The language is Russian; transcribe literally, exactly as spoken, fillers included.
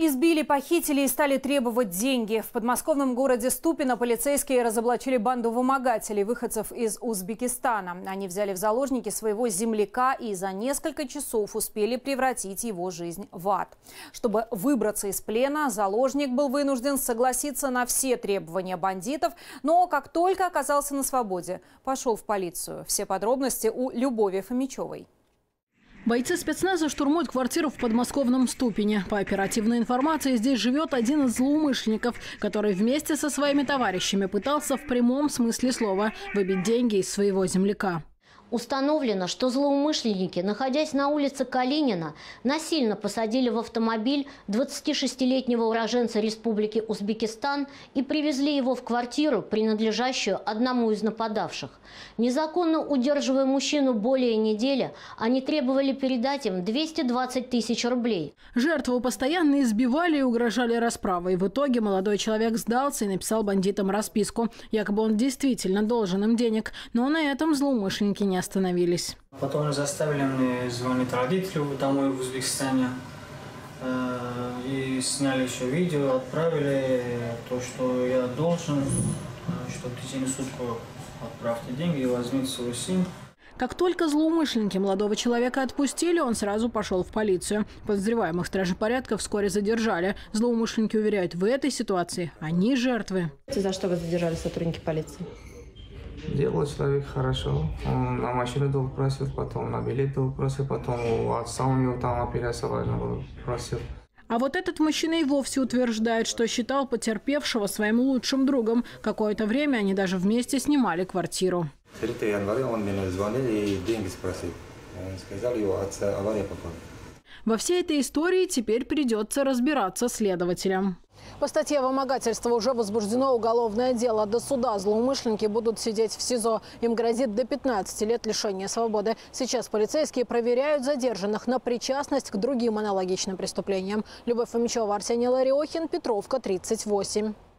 Избили, похитили и стали требовать деньги. В подмосковном городе Ступино полицейские разоблачили банду вымогателей, выходцев из Узбекистана. Они взяли в заложники своего земляка и за несколько часов успели превратить его жизнь в ад. Чтобы выбраться из плена, заложник был вынужден согласиться на все требования бандитов, но как только оказался на свободе, пошел в полицию. Все подробности у Любови Фомичевой. Бойцы спецназа штурмуют квартиру в подмосковном Ступине. По оперативной информации, здесь живет один из злоумышленников, который вместе со своими товарищами пытался в прямом смысле слова выбить деньги из своего земляка. Установлено, что злоумышленники, находясь на улице Калинина, насильно посадили в автомобиль двадцатишестилетнего уроженца Республики Узбекистан и привезли его в квартиру, принадлежащую одному из нападавших. Незаконно удерживая мужчину более недели, они требовали передать им двести двадцать тысяч рублей. Жертву постоянно избивали и угрожали расправой. В итоге молодой человек сдался и написал бандитам расписку. Якобы он действительно должен им денег, но на этом злоумышленники не остановились. Потом заставили мне звонить родителю домой в Узбекистане. И сняли еще видео, отправили то, что я должен, что в течение суток отправьте деньги и возьмите свой сим. Как только злоумышленники молодого человека отпустили, он сразу пошел в полицию. Подозреваемых стражи порядка вскоре задержали. Злоумышленники уверяют, в этой ситуации они жертвы. За что вы задержали сотрудники полиции? Делал человек хорошо. Он на машину долг просил, потом на билет долг просил, потом у отца у него там операция важная была, просил. А вот этот мужчина и вовсе утверждает, что считал потерпевшего своим лучшим другом. Какое-то время они даже вместе снимали квартиру. третьего января он мне звонил и деньги спросил. Он сказал, его отца авария попала. Во всей этой истории теперь придется разбираться следователям. По статье вымогательства уже возбуждено уголовное дело. До суда злоумышленники будут сидеть в СИЗО. Им грозит до пятнадцати лет лишения свободы. Сейчас полицейские проверяют задержанных на причастность к другим аналогичным преступлениям. Любовь Фомичева, Арсений Лариохин, Петровка, тридцать восемь.